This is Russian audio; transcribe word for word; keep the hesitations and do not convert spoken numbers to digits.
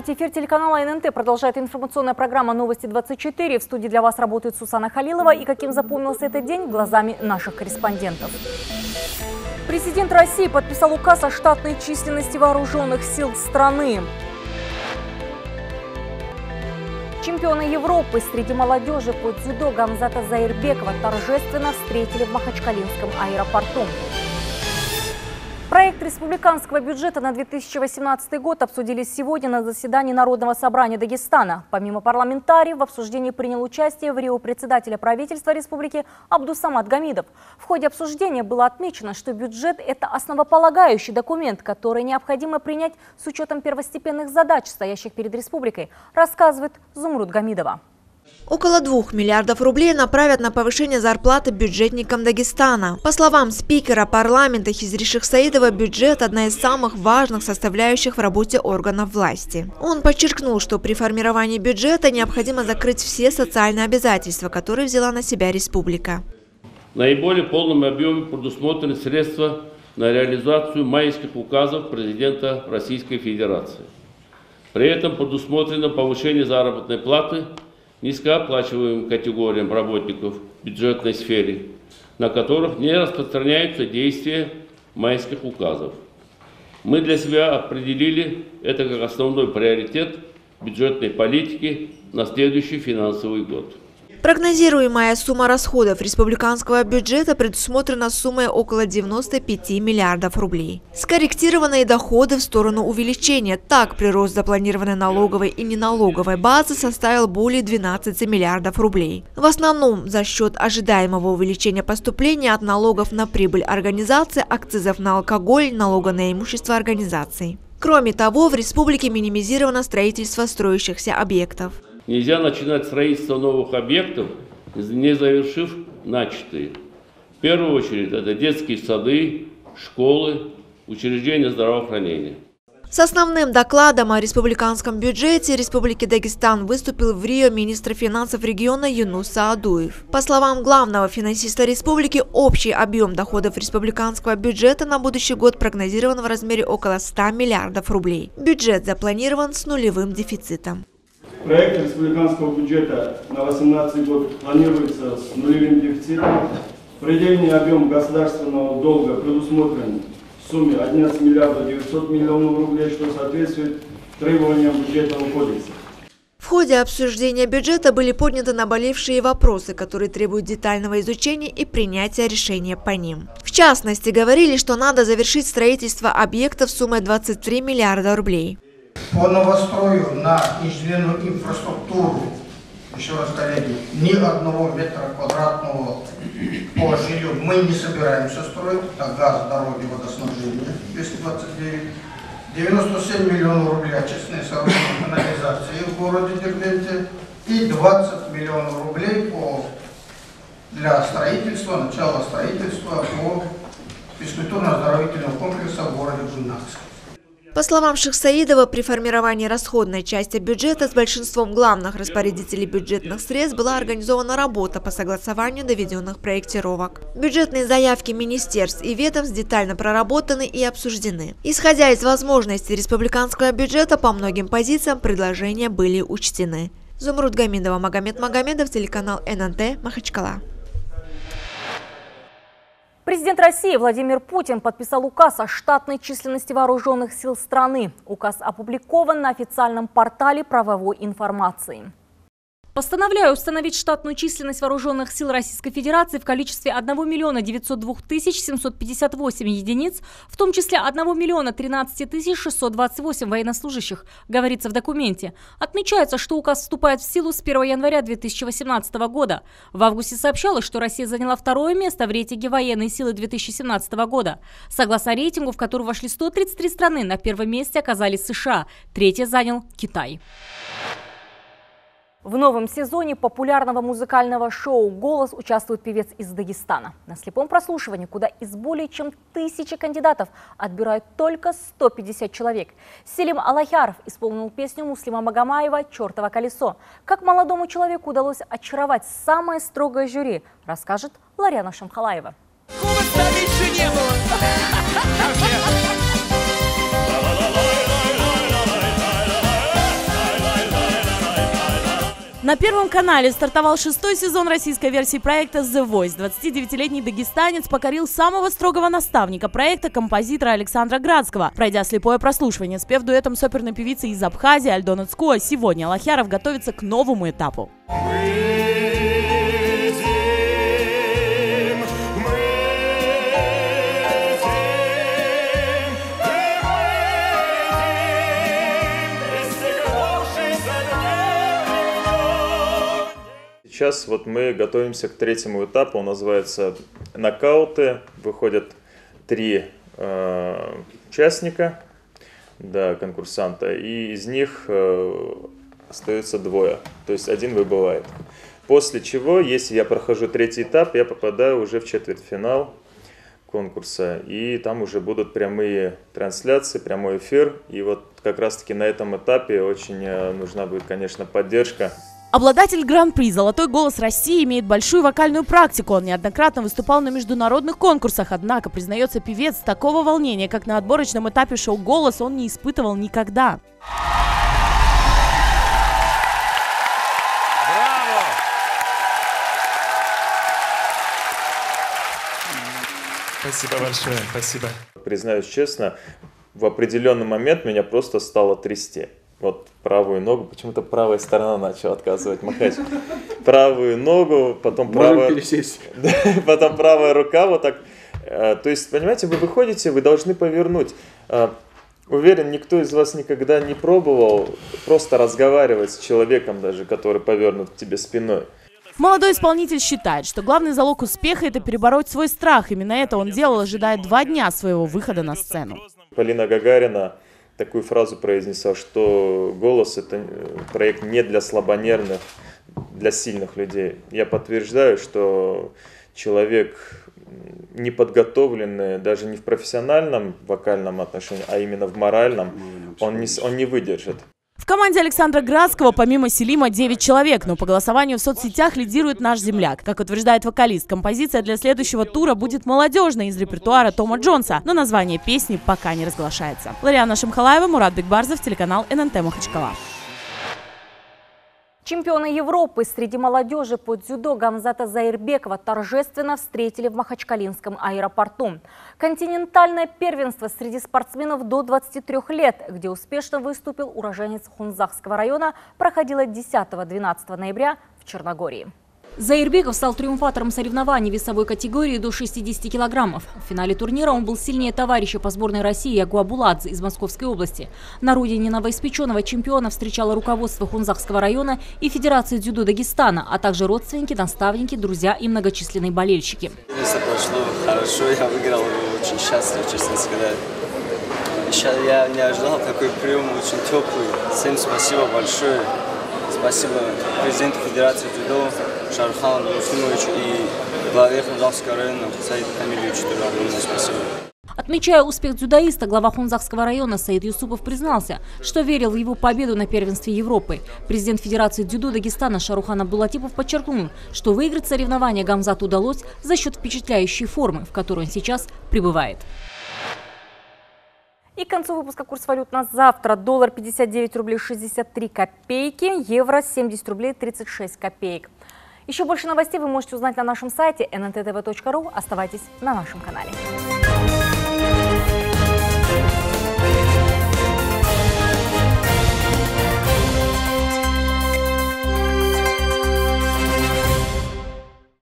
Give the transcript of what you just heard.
Здравствуйте, эфир телеканала эн эн тэ продолжает информационная программа «Новости двадцать четыре». В студии для вас работает Сусана Халилова. И каким запомнился этот день глазами наших корреспондентов. Президент России подписал указ о штатной численности вооруженных сил страны. Чемпиона Европы среди молодежи по дзюдо Гамзата Заирбекова торжественно встретили в Махачкалинском аэропорту. Проект республиканского бюджета на две тысячи восемнадцатый год обсудили сегодня на заседании Народного собрания Дагестана. Помимо парламентариев, в обсуждении принял участие в Рио председателя правительства республики Абдусамат Гамидов. В ходе обсуждения было отмечено, что бюджет – это основополагающий документ, который необходимо принять с учетом первостепенных задач, стоящих перед республикой, рассказывает Зумруд Гамидова. Около двух миллиардов рублей направят на повышение зарплаты бюджетникам Дагестана. По словам спикера парламента Хизри Шихсаидова, бюджет – одна из самых важных составляющих в работе органов власти. Он подчеркнул, что при формировании бюджета необходимо закрыть все социальные обязательства, которые взяла на себя республика. В наиболее полном объеме предусмотрены средства на реализацию майских указов президента Российской Федерации. При этом предусмотрено повышение заработной платы низкооплачиваемым категориям работников в бюджетной сфере, на которых не распространяются действия майских указов. Мы для себя определили это как основной приоритет бюджетной политики на следующий финансовый год. Прогнозируемая сумма расходов республиканского бюджета предусмотрена суммой около девяноста пяти миллиардов рублей. Скорректированные доходы в сторону увеличения. Так, прирост запланированной налоговой и неналоговой базы составил более двенадцати миллиардов рублей. В основном за счет ожидаемого увеличения поступления от налогов на прибыль организации, акцизов на алкоголь, налога на имущество организаций. Кроме того, в республике минимизировано строительство строящихся объектов. Нельзя начинать строительство новых объектов, не завершив начатые. В первую очередь это детские сады, школы, учреждения здравоохранения. С основным докладом о республиканском бюджете Республики Дагестан выступил в Рио министр финансов региона Юнус Саадуев. По словам главного финансиста республики, общий объем доходов республиканского бюджета на будущий год прогнозирован в размере около ста миллиардов рублей. Бюджет запланирован с нулевым дефицитом. Проект республиканского бюджета на две тысячи восемнадцатый год планируется с нулевым дефицитом. Предельный объем государственного долга предусмотрен в сумме одиннадцать миллиардов девятьсот миллионов рублей, что соответствует требованиям бюджетного кодекса. В ходе обсуждения бюджета были подняты наболевшие вопросы, которые требуют детального изучения и принятия решения по ним. В частности, говорили, что надо завершить строительство объектов суммой двадцать три миллиарда рублей. По новострою на инженерную инфраструктуру, еще раз, коллеги, ни одного метра квадратного по жилью мы не собираемся строить. Это газ, дороги, водоснабжение, двести двадцать девять. девяносто семь миллионов рублей очистные сооружения канализации в городе Дербенте и двадцать миллионов рублей по, для строительства, начала строительства по физкультурно-оздоровительного комплекса в городе Буйнакск. По словам Шихсаидова, при формировании расходной части бюджета с большинством главных распорядителей бюджетных средств была организована работа по согласованию доведенных проектировок. Бюджетные заявки министерств и ведомств детально проработаны и обсуждены. Исходя из возможностей республиканского бюджета, по многим позициям предложения были учтены. Зумруд Гамидова, Магомед Магомедов, телеканал эн эн тэ, Махачкала. Президент России Владимир Путин подписал указ о штатной численности вооруженных сил страны. Указ опубликован на официальном портале правовой информации. Постановляю установить штатную численность вооруженных сил Российской Федерации в количестве одного миллиона девятьсот двух тысяч семьсот пятьдесят восемь единиц, в том числе одного миллиона тринадцати тысяч шестьсот двадцать восемь военнослужащих, говорится в документе. Отмечается, что указ вступает в силу с первого января две тысячи восемнадцатого года. В августе сообщалось, что Россия заняла второе место в рейтинге военной силы две тысячи семнадцатого года. Согласно рейтингу, в который вошли сто тридцать три страны, на первом месте оказались США, третье занял Китай. В новом сезоне популярного музыкального шоу «Голос» участвует певец из Дагестана. На слепом прослушивании, куда из более чем тысячи кандидатов отбирают только сто пятьдесят человек. Селим Аллахяров исполнил песню Муслима Магомаева «Чертово колесо». Как молодому человеку удалось очаровать самое строгое жюри, расскажет Ларяна Шамхалаева. На Первом канале стартовал шестой сезон российской версии проекта «The Voice». двадцатидевятилетний дагестанец покорил самого строгого наставника проекта, композитора Александра Градского. Пройдя слепое прослушивание, спев дуэтом с оперной певицей из Абхазии Альдона Цкуа, сегодня Аллахяров готовится к новому этапу. Сейчас вот мы готовимся к третьему этапу, он называется «Нокауты». Выходят три э, участника, да, конкурсанта, и из них э, остается двое, то есть один выбывает. После чего, если я прохожу третий этап, я попадаю уже в четвертьфинал конкурса, и там уже будут прямые трансляции, прямой эфир, и вот как раз-таки на этом этапе очень нужна будет, конечно, поддержка. Обладатель Гран-при «Золотой голос России» имеет большую вокальную практику. Он неоднократно выступал на международных конкурсах. Однако, признается певец, такого волнения, как на отборочном этапе шоу «Голос», он не испытывал никогда. Браво! Спасибо большое, спасибо. Признаюсь честно, в определенный момент меня просто стало трясти. Вот правую ногу, почему-то правая сторона начала отказывать махать. Правую ногу, потом правая... потом правая рука вот так. То есть, понимаете, вы выходите, вы должны повернуть. Уверен, никто из вас никогда не пробовал просто разговаривать с человеком даже, который повернут к тебе спиной. Молодой исполнитель считает, что главный залог успеха – это перебороть свой страх. Именно это он делал, ожидая два дня своего выхода на сцену. Полина Гагарина такую фразу произнесла, что «Голос» — это проект не для слабонервных, для сильных людей. Я подтверждаю, что человек неподготовленный, даже не в профессиональном вокальном отношении, а именно в моральном, он не, он не выдержит. В команде Александра Градского помимо Селима девять человек, но по голосованию в соцсетях лидирует наш земляк. Как утверждает вокалист, композиция для следующего тура будет молодежной из репертуара Тома Джонса, но название песни пока не разглашается. Лариана Шамхалаева, Мурат Бекбарзов, телеканал эн эн тэ Махачкала. Чемпионы Европы среди молодежи по дзюдо Гамзата Заирбекова торжественно встретили в Махачкалинском аэропорту. Континентальное первенство среди спортсменов до двадцати трёх лет, где успешно выступил уроженец Хунзахского района, проходило десятого-двенадцатого ноября в Черногории. Заирбеков стал триумфатором соревнований весовой категории до шестидесяти килограммов. В финале турнира он был сильнее товарища по сборной России Ягуа Буладзе из Московской области. На родине новоиспеченного чемпиона встречало руководство Хунзахского района и Федерации дзюдо Дагестана, а также родственники, наставники, друзья и многочисленные болельщики. Все прошло хорошо, я выиграл, очень счастлив, честно сказать. Я не ожидал такой прием, очень теплый. Всем спасибо большое. Спасибо президенту Федерации дзюдо Шарухану Муслимовичу и главе Хунзахского района Саиду Камилевичу. Спасибо. Отмечая успех дзюдоиста, глава Хунзахского района Саид Юсупов признался, что верил в его победу на первенстве Европы. Президент Федерации дзюдо Дагестана Шарухан Абдулатипов подчеркнул, что выиграть соревнования Гамзату удалось за счет впечатляющей формы, в которой он сейчас пребывает. И к концу выпуска курс валют на завтра. Доллар пятьдесят девять рублей шестьдесят три копейки, евро семьдесят рублей тридцать шесть копеек. Еще больше новостей вы можете узнать на нашем сайте эн эн тэ тэ вэ точка ру. Оставайтесь на нашем канале.